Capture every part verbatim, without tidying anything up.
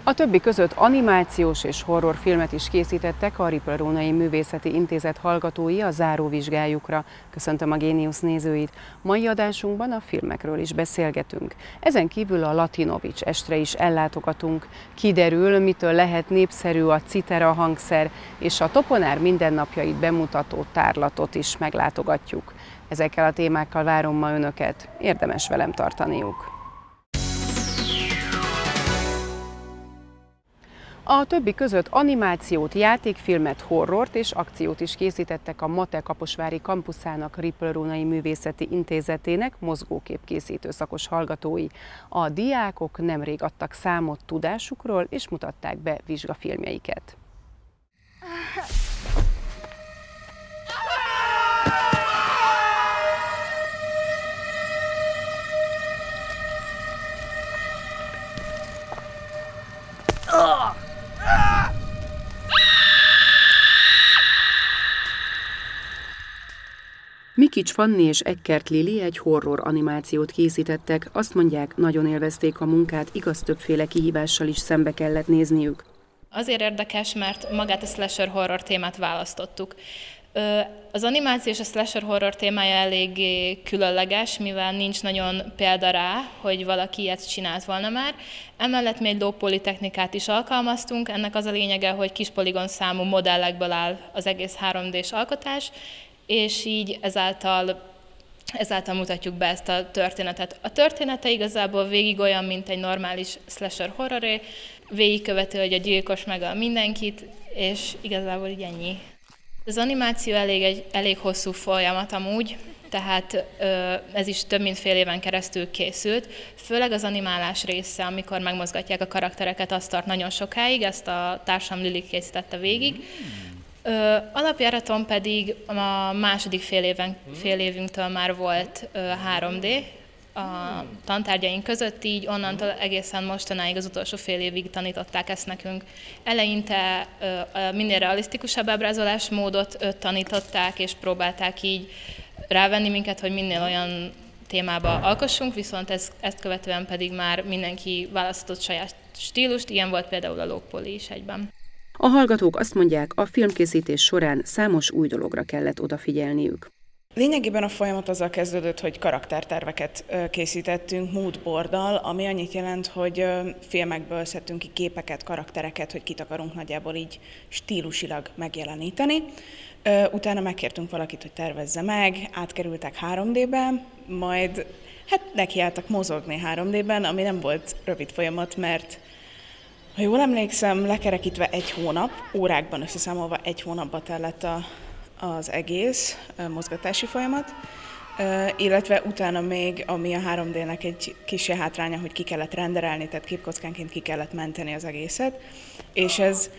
A többi között animációs és horrorfilmet is készítettek a Ripple-Rónai Művészeti Intézet hallgatói a záróvizsgájukra. Köszöntöm a Géniusz nézőit! Mai adásunkban a filmekről is beszélgetünk. Ezen kívül a Latinovics estre is ellátogatunk. Kiderül, mitől lehet népszerű a citera hangszer, és a toponár mindennapjait bemutató tárlatot is meglátogatjuk. Ezekkel a témákkal várom ma önöket, érdemes velem tartaniuk. A többi között animációt, játékfilmet, horrort és akciót is készítettek a MATE Kaposvári kampuszának Ripple-Rónai Művészeti Intézetének mozgóképkészítő szakos hallgatói. A diákok nemrég adtak számot tudásukról és mutatták be vizsgafilmjeiket. Mikics Fanni és Eckert Lili egy horror animációt készítettek, azt mondják, nagyon élvezték a munkát, igaz többféle kihívással is szembe kellett nézniük. Azért érdekes, mert magát a slasher horror témát választottuk. Az animáció és a slasher horror témája eléggé különleges, mivel nincs nagyon példa rá, hogy valaki ilyet csinált volna már. Emellett mi egy low poly technikát is alkalmaztunk, ennek az a lényege, hogy kis poligon számú modellekből áll az egész három dés alkotás, és így ezáltal, ezáltal mutatjuk be ezt a történetet. A története igazából végig olyan, mint egy normális slasher horroré, végigköveti, hogy a gyilkos megöl mindenkit, és igazából így ennyi. Az animáció elég, egy, elég hosszú folyamat amúgy, tehát ez is több mint fél éven keresztül készült. Főleg az animálás része, amikor megmozgatják a karaktereket, az tart nagyon sokáig, ezt a társam Lili készítette végig. Ö, alapjáraton pedig a második fél, éven, fél évünktől már volt ö, három dé a tantárgyaink között, így onnantól egészen mostanáig az utolsó fél évig tanították ezt nekünk. Eleinte ö, minél realisztikusabb ábrázolásmódot ö, tanították, és próbálták így rávenni minket, hogy minél olyan témába alkossunk, viszont ez, ezt követően pedig már mindenki választott saját stílust, ilyen volt például a low poly is egyben. A hallgatók azt mondják, a filmkészítés során számos új dologra kellett odafigyelniük. Lényegében a folyamat azzal kezdődött, hogy karakterterveket készítettünk moodboarddal, ami annyit jelent, hogy filmekből szedtünk ki képeket, karaktereket, hogy kit akarunk nagyjából így stílusilag megjeleníteni. Utána megkértünk valakit, hogy tervezze meg, átkerültek három dé-be, majd hát nekiálltak mozogni három dé-ben, ami nem volt rövid folyamat, mert ha jól emlékszem, lekerekítve egy hónap, órákban összeszámolva egy hónapba tellett a, az egész a mozgatási folyamat, illetve utána még, ami a három dé-nek egy kis hátránya, hogy ki kellett renderelni, tehát képkockánként ki kellett menteni az egészet, és ez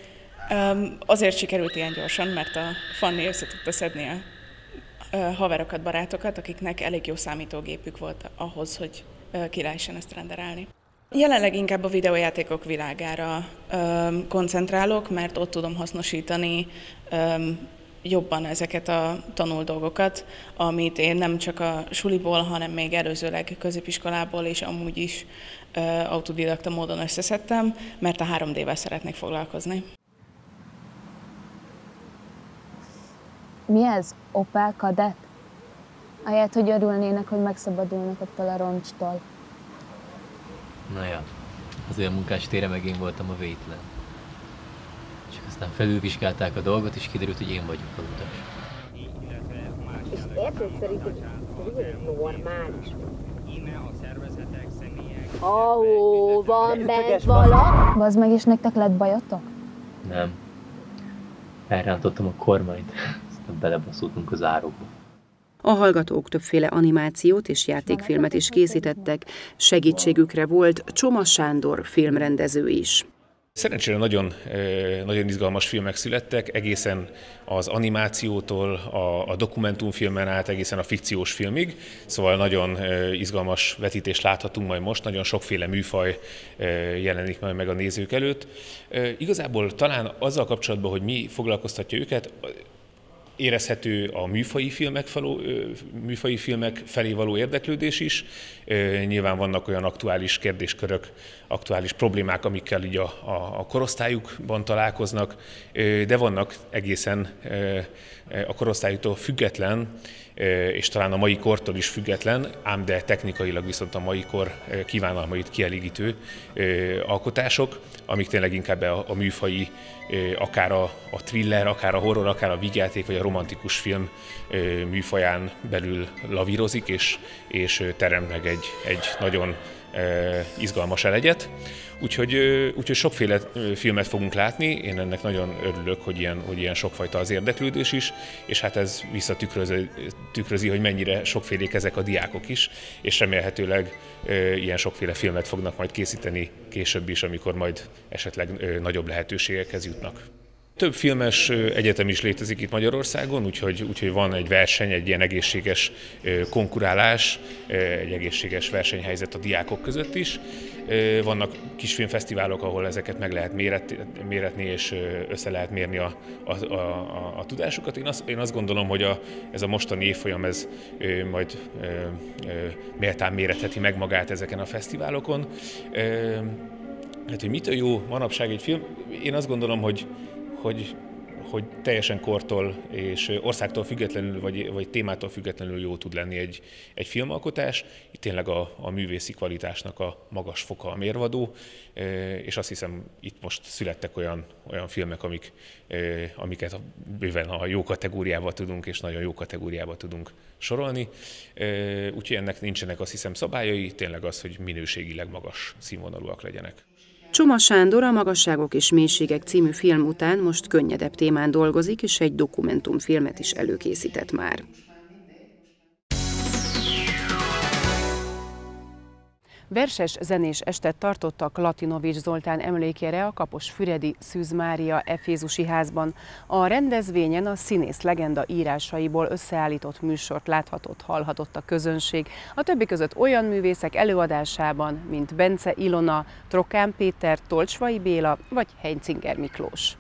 azért sikerült ilyen gyorsan, mert a Fanni össze tudta szedni a haverokat, barátokat, akiknek elég jó számítógépük volt ahhoz, hogy ki lehessen ezt renderelni. Jelenleg inkább a videójátékok világára öm, koncentrálok, mert ott tudom hasznosítani öm, jobban ezeket a tanult dolgokat, amit én nem csak a suliból, hanem még előzőleg középiskolából és amúgy is ö, autodidakta módon összeszedtem, mert a három dé-vel szeretnék foglalkozni. Mi ez? Opel Kadett? Ahelyett, hogy örülnének, hogy megszabadulnak attól a roncstól. Na ja, az olyan munkástéren meg én voltam a vétlen. Csak aztán felülvizsgálták a dolgot, és kiderült, hogy én vagyok a utas. És érted, szerinted ez normális? Ahó, van bent vala? Bazd meg, és nektek lett bajotok? Nem. Elrántottam a kormányt, aztán belebaszultunk az árokba. A hallgatók többféle animációt és játékfilmet is készítettek, segítségükre volt Csoma Sándor filmrendező is. Szerencsére nagyon, nagyon izgalmas filmek születtek, egészen az animációtól, a, a dokumentumfilmen át egészen a fikciós filmig, szóval nagyon izgalmas vetítést láthatunk majd most, nagyon sokféle műfaj jelenik majd meg a nézők előtt. Igazából talán azzal kapcsolatban, hogy mi foglalkoztatja őket, érezhető a műfaji filmek, feló, műfaji filmek felé való érdeklődés is. Nyilván vannak olyan aktuális kérdéskörök, aktuális problémák, amikkel így a, a, a korosztályukban találkoznak, de vannak egészen a korosztályuktól független, és talán a mai kortól is független, ám de technikailag viszont a mai kor kívánalmait kielégítő alkotások, amik tényleg inkább a, a műfaji, akár a, a thriller, akár a horror, akár a vígjáték vagy a romantikus film műfaján belül lavírozik, és, és teremt meg egy, egy nagyon izgalmas elegyet. Úgyhogy, úgyhogy sokféle filmet fogunk látni, én ennek nagyon örülök, hogy ilyen, hogy ilyen sokfajta az érdeklődés is, és hát ez visszatükrözi, tükrözi, hogy mennyire sokfélék ezek a diákok is, és remélhetőleg ilyen sokféle filmet fognak majd készíteni később is, amikor majd esetleg nagyobb lehetőségekhez jutnak. Több filmes egyetem is létezik itt Magyarországon, úgyhogy, úgyhogy van egy verseny, egy ilyen egészséges konkurálás, egy egészséges versenyhelyzet a diákok között is. Vannak kisfilmfesztiválok, ahol ezeket meg lehet méretni, és össze lehet mérni a, a, a, a tudásukat. Én azt, én azt gondolom, hogy a, ez a mostani évfolyam ez majd méltán méretheti meg magát ezeken a fesztiválokon. Hát, hogy mitől jó manapság egy film? Én azt gondolom, hogy Hogy, hogy teljesen kortól és országtól függetlenül, vagy, vagy témától függetlenül jó tud lenni egy, egy filmalkotás. Itt tényleg a, a művészi kvalitásnak a magas foka a mérvadó, és azt hiszem, itt most születtek olyan, olyan filmek, amik, amiket bőven a jó kategóriába tudunk, és nagyon jó kategóriába tudunk sorolni. Úgyhogy ennek nincsenek, azt hiszem, szabályai, tényleg az, hogy minőségileg magas színvonalúak legyenek. Csoma Sándor a Magasságok és mélységek című film után most könnyedebb témán dolgozik, és egy dokumentumfilmet is előkészített már. Verses zenés estet tartottak Latinovics Zoltán emlékére a Kaposfüredi Szűz Mária Efézusi házban. A rendezvényen a színész legenda írásaiból összeállított műsort láthatott, hallhatott a közönség. A többi között olyan művészek előadásában, mint Bence Ilona, Trokán Péter, Tolcsvai Béla vagy Heintzinger Miklós.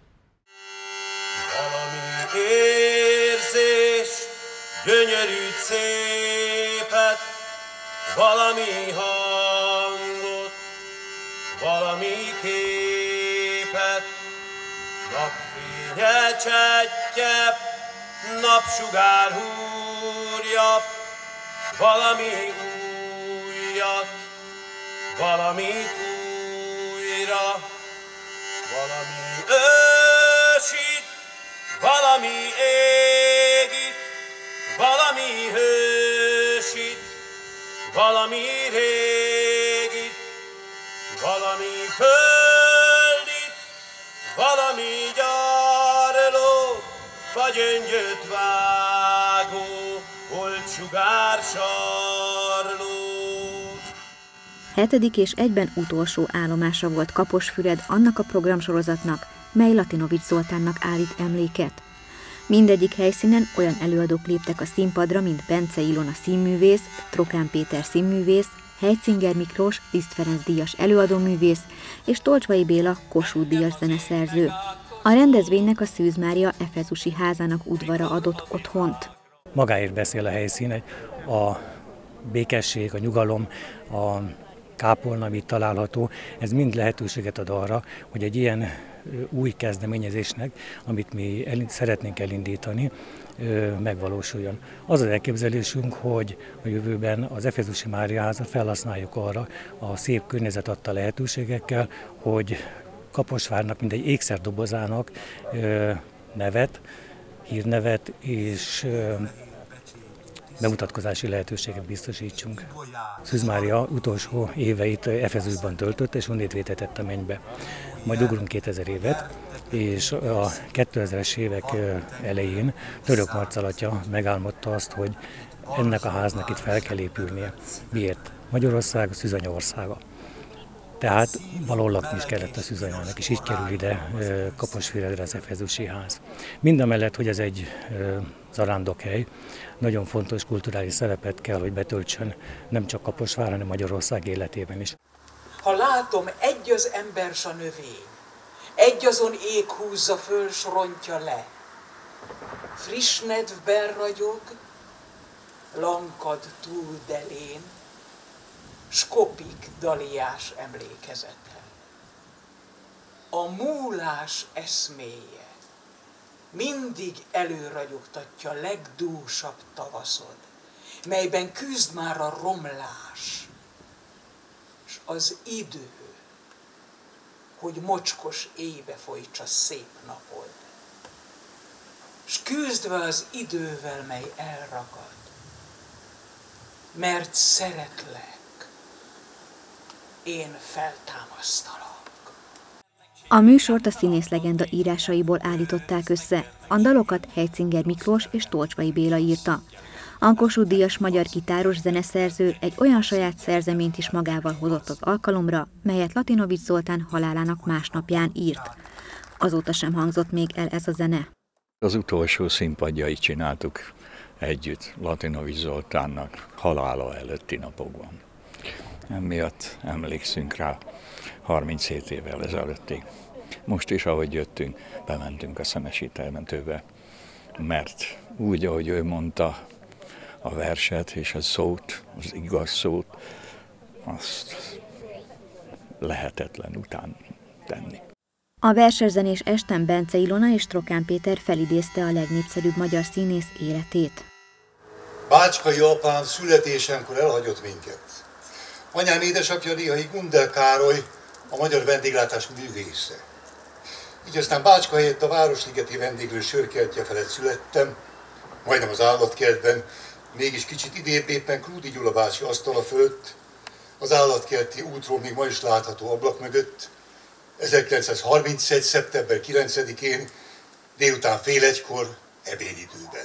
Valami érzés, gyönyörű szépet, valami hangot, valami képet, napfénye csettyep, napsugár húrja, valami újat, valamit újra, valami ősit, valami égit, valami hősit, valami régit, valami földit, valami gyarlót, vagy öngyöt vágó, holtsugár sarlót. Hetedik és egyben utolsó állomása volt Kaposfüred annak a programsorozatnak, mely Latinovics Zoltánnak állít emléket. Mindegyik helyszínen olyan előadók léptek a színpadra, mint Bence Ilona színművész, Trokán Péter színművész, Heintzinger Miklós, Liszt Ferenc díjas előadóművész és Tolcsvai Béla Kossuth díjas zeneszerző. A rendezvénynek a Szűz Mária Efézusi házának udvara adott otthont. Magáért beszél a helyszín, a békesség, a nyugalom, a kápolna, amit található, ez mind lehetőséget ad arra, hogy egy ilyen új kezdeményezésnek, amit mi el, szeretnénk elindítani, megvalósuljon. Az az elképzelésünk, hogy a jövőben az Efézusi Mária házat felhasználjuk arra a szép környezet adta lehetőségekkel, hogy Kaposvárnak, mint egy ékszerdobozának nevet, hírnevet és bemutatkozási lehetőséget biztosítsunk. Szűz Mária utolsó éveit Efezusban töltött, és onnét vétetett a mennybe. Majd ugrunk kétezer évet, és a kétezres évek elején Török Marcell atya megálmodta azt, hogy ennek a háznak itt fel kell épülnie. Miért? Magyarország Szűzanya országa. Tehát valahol lakni is kellett a szűzanyának, és így kerül ide Kaposfüredre az Efézusi ház. Mindamellett, hogy ez egy zarándokhely, nagyon fontos kulturális szerepet kell, hogy betöltsön nem csak Kaposvár, hanem Magyarország életében is. Ha látom, egy az ember s a növény, egy azon ég húzza föl, s rontja le. friss nedvben ragyog, lankad túl delén, skopik daliás emlékezete. A múlás eszméje mindig előragyogtatja legdúsabb tavaszod, melyben küzd már a romlás, s az idő, hogy mocskos éjbe folytsa szép napod. S küzdve az idővel, mely elragad, mert szeretlek, én feltámasztalak. A műsort a színészlegenda írásaiból állították össze. A dalokat Heitzinger Miklós és Tolcsvai Béla írta. A Kossuth-díjas magyar gitáros zeneszerző egy olyan saját szerzeményt is magával hozott az alkalomra, melyet Latinovics Zoltán halálának másnapján írt. Azóta sem hangzott még el ez a zene. Az utolsó színpadjait csináltuk együtt Latinovics Zoltánnak halála előtti napokban. Emiatt emlékszünk rá harminchét évvel ezelőttig. Most is, ahogy jöttünk, bementünk a Szemesi temetőbe, mert úgy, ahogy ő mondta a verset és a szót, az igaz szót, azt lehetetlen után tenni. A versezenés esten Bence Ilona és Trokán Péter felidézte a legnépszerűbb magyar színész életét. Bácskai apám születésemkor elhagyott minket. Anyám édesapja néhai Gundel Károly, a magyar vendéglátás művésze. Így aztán Bácska helyett a Városligeti vendéglő sörkertje felett születtem, majdnem az állatkertben, mégis kicsit idébb éppen Krúdi Gyula bácsi asztala fölött, az állatkerti útról még ma is látható ablak mögött, ezerkilencszázharmincegy. szeptember kilencedikén, délután fél egykor, ebédidőben.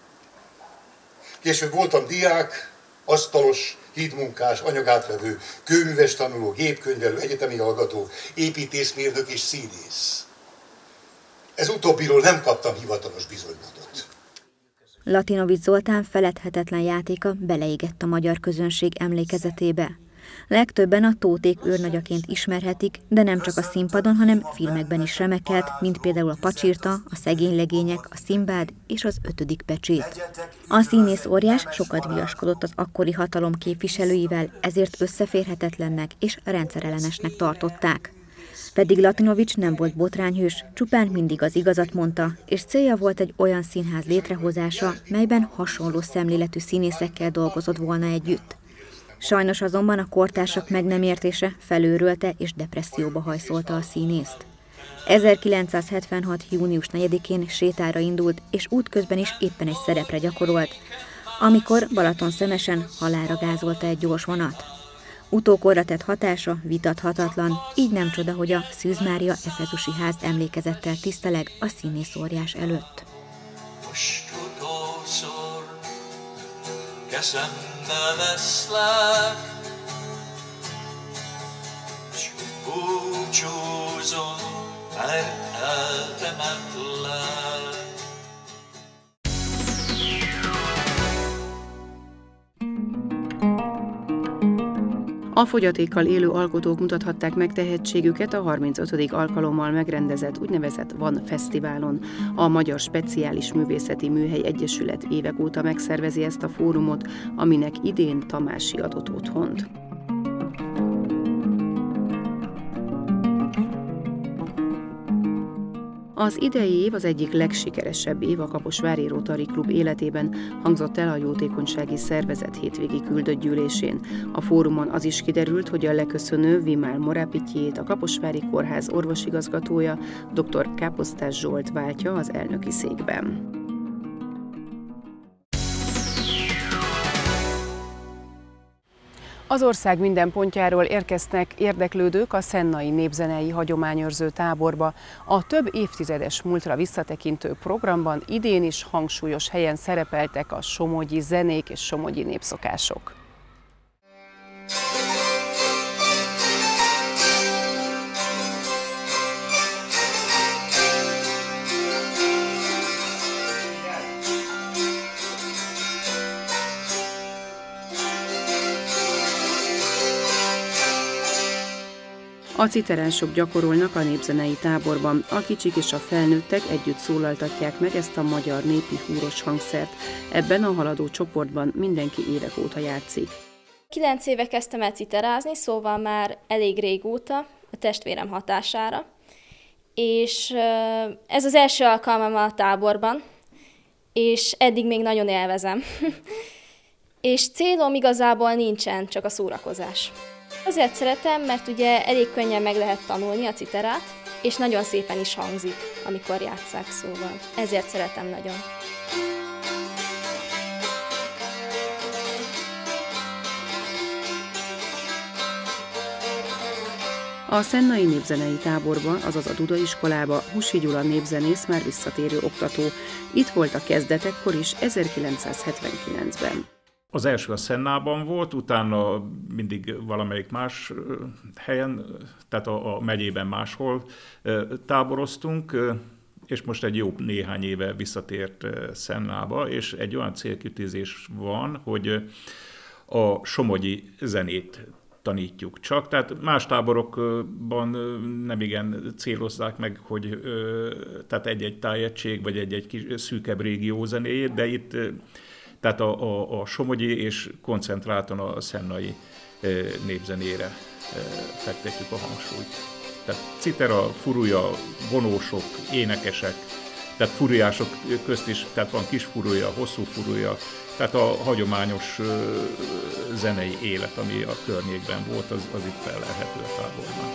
Később voltam diák, asztalos, hídmunkás, anyagátvevő, kőműves tanuló, gépkönyvelő, egyetemi hallgató, építészmérnök és színész. Ez utóbbiról nem kaptam hivatalos bizonylatot. Latinovics Zoltán feledhetetlen játéka beleégett a magyar közönség emlékezetébe. Legtöbben a Tóték őrnagyaként ismerhetik, de nem csak a színpadon, hanem filmekben is remekelt, mint például a Pacsirta, a Szegény legények, a Szimbád és az Ötödik pecsét. A színész óriás sokat viaskodott az akkori hatalom képviselőivel, ezért összeférhetetlennek és rendszerellenesnek tartották. Pedig Latinovics nem volt botrányhős, csupán mindig az igazat mondta, és célja volt egy olyan színház létrehozása, melyben hasonló szemléletű színészekkel dolgozott volna együtt. Sajnos azonban a kortársak meg nem értése felőrölte és depresszióba hajszolta a színészt. ezerkilencszázhetvenhat. június negyedikén sétára indult, és útközben is éppen egy szerepre gyakorolt, amikor Balatonszemesen halálra gázolta egy gyors vonat. Utókorra tett hatása vitathatatlan, így nem csoda, hogy a Szűz Mária efezusi ház emlékezettel tiszteleg a színész óriás előtt. Most utolszor kezembe veszlek, s búcsúzom, mert eltemetlek. A fogyatékkal élő alkotók mutathatták meg tehetségüket a harmincötödik alkalommal megrendezett úgynevezett Van Fesztiválon. A Magyar Speciális Művészeti Műhely Egyesület évek óta megszervezi ezt a fórumot, aminek idén Tamási adott otthont. Az idei év az egyik legsikeresebb év a Kaposvári Rotary Klub életében, hangzott el a jótékonysági szervezet hétvégi küldött gyűlésén. A fórumon az is kiderült, hogy a leköszönő Vimál Morapitjét, a Kaposvári Kórház orvosigazgatója, dr. Káposztás Zsolt váltja az elnöki székben. Az ország minden pontjáról érkeztek érdeklődők a szennai népzenei hagyományőrző táborba. A több évtizedes múltra visszatekintő programban idén is hangsúlyos helyen szerepeltek a somogyi zenék és somogyi népszokások. A citerások gyakorolnak a népzenei táborban, a kicsik és a felnőttek együtt szólaltatják meg ezt a magyar népi húros hangszert. Ebben a haladó csoportban mindenki évek óta játszik. Kilenc éve kezdtem el citerázni, szóval már elég régóta, a testvérem hatására. És ez az első alkalmam a táborban, és eddig még nagyon élvezem. És célom igazából nincsen, csak a szórakozás. Azért szeretem, mert ugye elég könnyen meg lehet tanulni a citerát, és nagyon szépen is hangzik, amikor játsszák, szóval ezért szeretem nagyon. A Szennai népzenei táborba, azaz a Duda iskolába Husi Gyula népzenész már visszatérő oktató. Itt volt a kezdetekkor is, ezerkilencszázhetvenkilencben. Az első a Szennában volt, utána mindig valamelyik más helyen, tehát a, a megyében máshol táboroztunk, és most egy jó néhány éve visszatért Szennába, és egy olyan célkitűzés van, hogy a somogyi zenét tanítjuk csak. Tehát más táborokban nem igen célozzák meg, hogy tehát egy-egy tájegység, vagy egy-egy kis szűkebb régió zenéjét, de itt tehát a, a, a somogyi és koncentráltan a szennai népzenére fektetjük a hangsúlyt. Tehát citera, furuja, vonósok, énekesek, tehát furujások közt is, tehát van kis furuja, hosszú furuja, tehát a hagyományos zenei élet, ami a környékben volt, az, az itt fellelhető a táborban.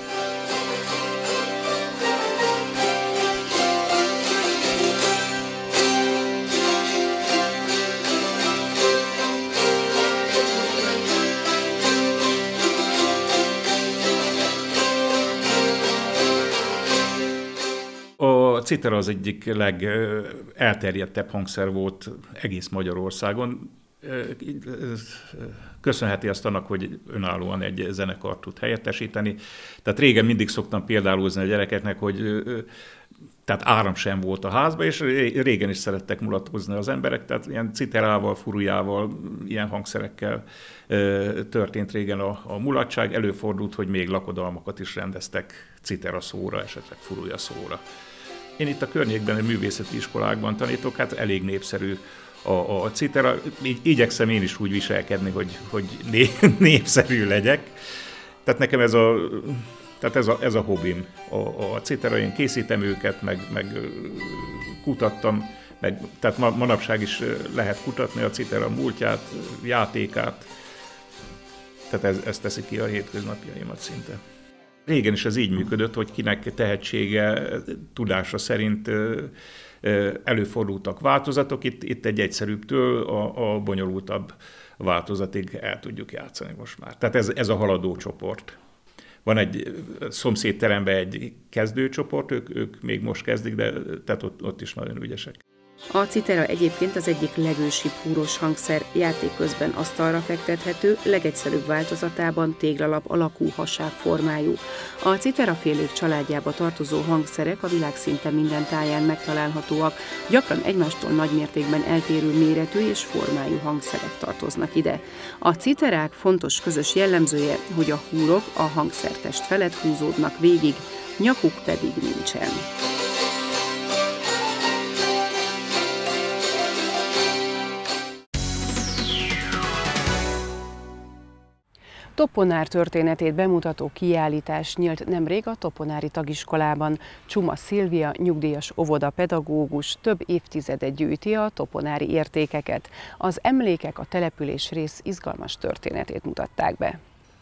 A citera az egyik legelterjedtebb hangszer volt egész Magyarországon. Köszönheti azt annak, hogy önállóan egy zenekart tud helyettesíteni. Tehát régen mindig szoktam példálózni a gyerekeknek, hogy tehát áram sem volt a házban, és régen is szerettek mulatozni az emberek, tehát ilyen citerával, furujával, ilyen hangszerekkel történt régen a, a mulatság. Előfordult, hogy még lakodalmakat is rendeztek citera szóra, esetleg furuja szóra. Én itt a környékben, a művészeti iskolákban tanítok, hát elég népszerű a, a citera. Így, igyekszem én is úgy viselkedni, hogy, hogy né, népszerű legyek. Tehát nekem ez a, tehát ez a, ez a hobbim, a, a citera. Én készítem őket, meg, meg kutattam, meg, tehát ma, manapság is lehet kutatni a citera múltját, játékát. Tehát ez, ez teszi ki a hétköznapjaimat szinte. Régen is ez így működött, hogy kinek tehetsége, tudása szerint előfordultak változatok, itt, itt egy egyszerűbbtől a, a bonyolultabb változatig el tudjuk játszani most már. Tehát ez, ez a haladó csoport. Van egy szomszédteremben egy kezdőcsoport, ők, ők még most kezdik, de tehát ott, ott is nagyon ügyesek. A citera egyébként az egyik legősibb húros hangszer, játék közben asztalra fektethető, legegyszerűbb változatában téglalap alakú haság formájú. A citerafélék családjába tartozó hangszerek a világ szinte minden táján megtalálhatóak, gyakran egymástól nagymértékben eltérő méretű és formájú hangszerek tartoznak ide. A citerák fontos közös jellemzője, hogy a húrok a hangszertest felett húzódnak végig, nyakuk pedig nincsen. Toponár történetét bemutató kiállítás nyílt nemrég a toponári tagiskolában. Csuma Szilvia, nyugdíjas óvodapedagógus több évtizede gyűjti a toponári értékeket. Az emlékek a településrész izgalmas történetét mutatták be.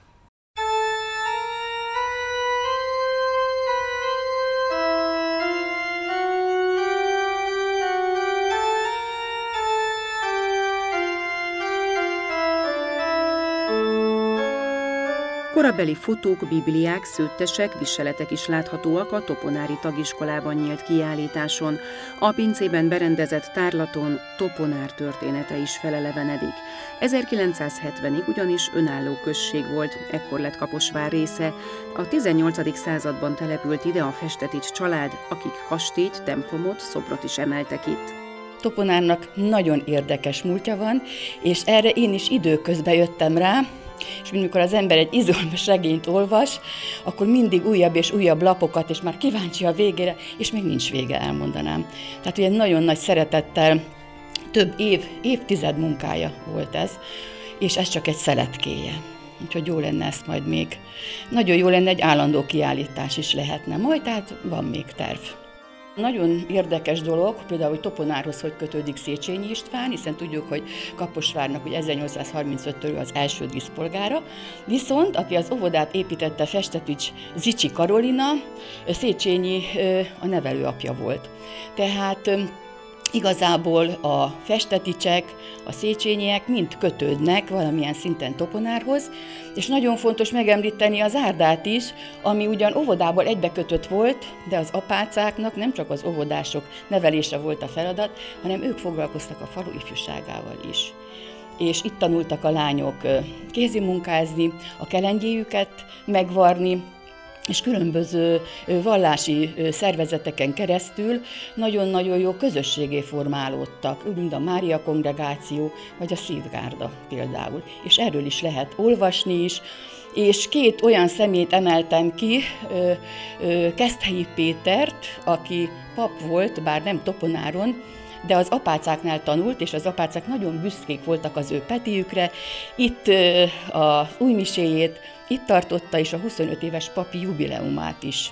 Korabeli fotók, bibliák, szőttesek, viseletek is láthatóak a toponári tagiskolában nyílt kiállításon. A pincében berendezett tárlaton Toponár története is felelevenedik. ezerkilencszázhetvenig ugyanis önálló község volt, ekkor lett Kaposvár része. A tizennyolcadik században települt ide a Festetics család, akik kastélyt, templomot, szobrot is emeltek itt. Toponárnak nagyon érdekes múltja van, és erre én is időközben jöttem rá, És amikor az ember egy izgalmas regényt olvas, akkor mindig újabb és újabb lapokat, és már kíváncsi a végére, és még nincs vége, elmondanám. Tehát ugye nagyon nagy szeretettel, több év, évtized munkája volt ez, és ez csak egy szeletkéje. Úgyhogy jó lenne ezt majd még. Nagyon jó lenne, egy állandó kiállítás is lehetne majd, tehát van még terv. Nagyon érdekes dolog, például, hogy Toponárhoz hogy kötődik Széchenyi István, hiszen tudjuk, hogy Kaposvárnak hogy ezernyolcszázharmincöttől az első díszpolgára, viszont aki az óvodát építette, Festetics Zichy Karolina, Széchenyi a nevelőapja volt. Tehát igazából a Festeticsek, a Széchenyiek mind kötődnek valamilyen szinten Toponárhoz, és nagyon fontos megemlíteni az Árdát is, ami ugyan óvodából egybekötött volt, de az apácáknak nem csak az óvodások nevelése volt a feladat, hanem ők foglalkoztak a falu ifjúságával is. És itt tanultak a lányok kézimunkázni, a kelengyéjüket megvarni, és különböző vallási szervezeteken keresztül nagyon-nagyon jó közösségé formálódtak, úgy, mint a Mária Kongregáció, vagy a Szívgárda például. És erről is lehet olvasni is, és két olyan személyt emeltem ki, Keszthelyi Pétert, aki pap volt, bár nem Toponáron, de az apácáknál tanult, és az apácák nagyon büszkék voltak az ő Petiükre. Itt az újmiséjét itt tartotta, és a huszonöt éves papi jubileumát is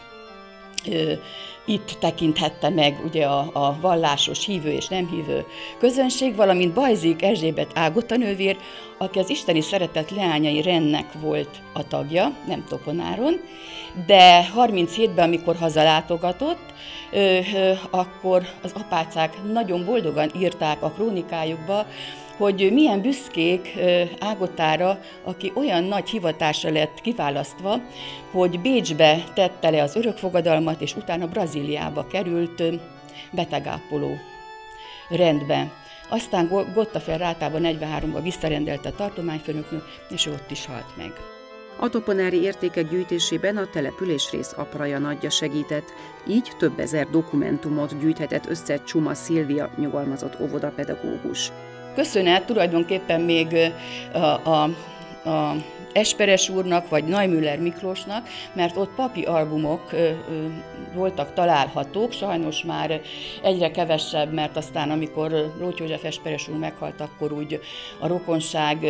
itt tekinthette meg ugye a, a vallásos hívő és nem hívő közönség, valamint Bajzik Erzsébet Ágota nővér, aki az isteni szeretet leányai rendnek volt a tagja, nem Toponáron, de harminchétben, amikor hazalátogatott, ö, ö, akkor az apácák nagyon boldogan írták a krónikájukba, hogy milyen büszkék Ágotára, aki olyan nagy hivatásra lett kiválasztva, hogy Bécsbe tette le az örökfogadalmat, és utána Brazíliába került betegápoló rendbe. Aztán Gottafel-Rátában negyvenháromban visszarendelte a tartományfőnöknő, és ott is halt meg. A toponári értékek gyűjtésében a településrész apraja nagyja segített, így több ezer dokumentumot gyűjthetett össze Csuma Szilvia nyugalmazott óvodapedagógus. Köszönet tulajdonképpen még a, a, a Esperes úrnak, vagy Neumüller Miklósnak, mert ott papi albumok ö, ö, voltak találhatók, sajnos már egyre kevesebb, mert aztán amikor Lóth József Esperes úr meghalt, akkor úgy a rokonság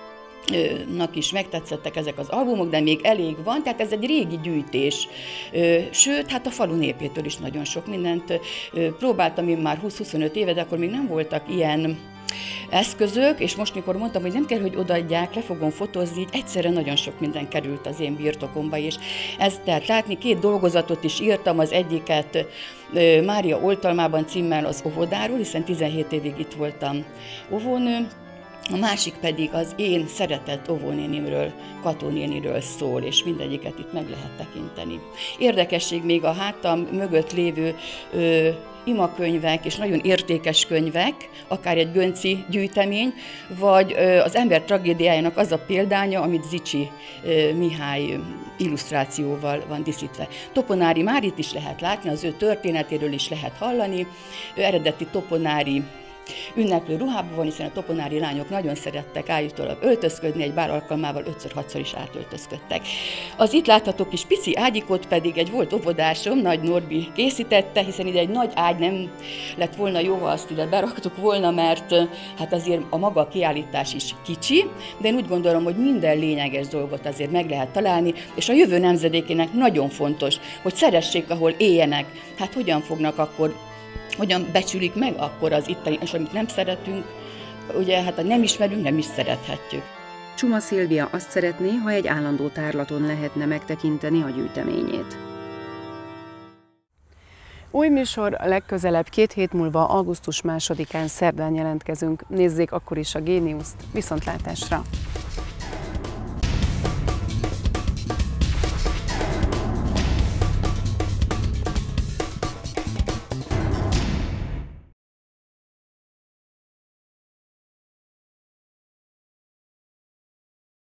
nak is megtetszettek ezek az albumok, de még elég van, tehát ez egy régi gyűjtés. Sőt, hát a falu népétől is nagyon sok mindent próbáltam én már húsz-huszonöt éve, de akkor még nem voltak ilyen eszközök, és most, mikor mondtam, hogy nem kell, hogy odaadják, le fogom fotózni, így egyszerre nagyon sok minden került az én birtokomba, és ezt tehát látni, két dolgozatot is írtam, az egyiket Mária oltalmában címmel az óvodáról, hiszen tizenhét évig itt voltam óvónő, a másik pedig az én szeretett óvónénimről, Katónéniről szól, és mindegyiket itt meg lehet tekinteni. Érdekesség még a hátam mögött lévő ö, imakönyvek és nagyon értékes könyvek, akár egy Gönci gyűjtemény, vagy ö, az ember tragédiájának az a példánya, amit Zichy ö, Mihály illusztrációval van díszítve. Toponári Márit is lehet látni, az ő történetéről is lehet hallani, ő eredeti toponári ünneplő ruhában van, hiszen a toponári lányok nagyon szerettek állítólag öltözködni, egy bár alkalmával ötször-hatszor is átöltözködtek. Az itt látható kis pici ágyikot pedig egy volt óvodásom, Nagy Norbi készítette, hiszen ide egy nagy ágy nem lett volna jó, ha azt ide beraktuk volna, mert hát azért a maga kiállítás is kicsi, de én úgy gondolom, hogy minden lényeges dolgot azért meg lehet találni, és a jövő nemzedékének nagyon fontos, hogy szeressék, ahol éljenek. Hát hogyan fognak akkor hogyan becsülik meg akkor az itteni, és amit nem szeretünk, ugye hát ha nem ismerünk, nem is szerethetjük. Csuma Szilvia azt szeretné, ha egy állandó tárlaton lehetne megtekinteni a gyűjteményét. Új műsor legközelebb két hét múlva, augusztus másodikán szerdán jelentkezünk. Nézzék akkor is a Géniuszt. Viszontlátásra!